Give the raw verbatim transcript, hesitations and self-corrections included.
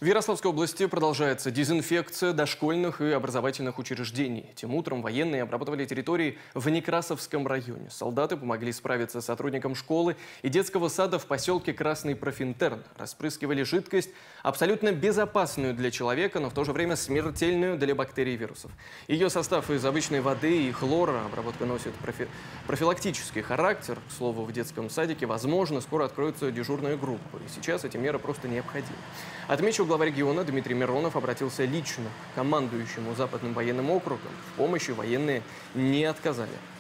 В Ярославской области продолжается дезинфекция дошкольных и образовательных учреждений. Тем утром военные обрабатывали территории в Некрасовском районе. Солдаты помогли справиться с сотрудникам школы и детского сада в поселке Красный Профинтерн. Распрыскивали жидкость, абсолютно безопасную для человека, но в то же время смертельную для бактерий и вирусов. Ее состав из обычной воды и хлора. Обработка носит профи... профилактический характер. К слову, в детском садике, возможно, скоро откроются дежурные группы. И сейчас эти меры просто необходимы. Отмечу, глава региона Дмитрий Миронов обратился лично к командующему Западным военным округом. В помощи военные не отказали.